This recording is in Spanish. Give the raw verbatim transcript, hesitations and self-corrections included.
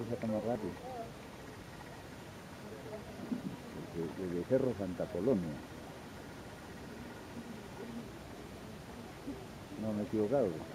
se saca más rápido. Desde, desde Cerro Santa Polonia. No me he equivocado.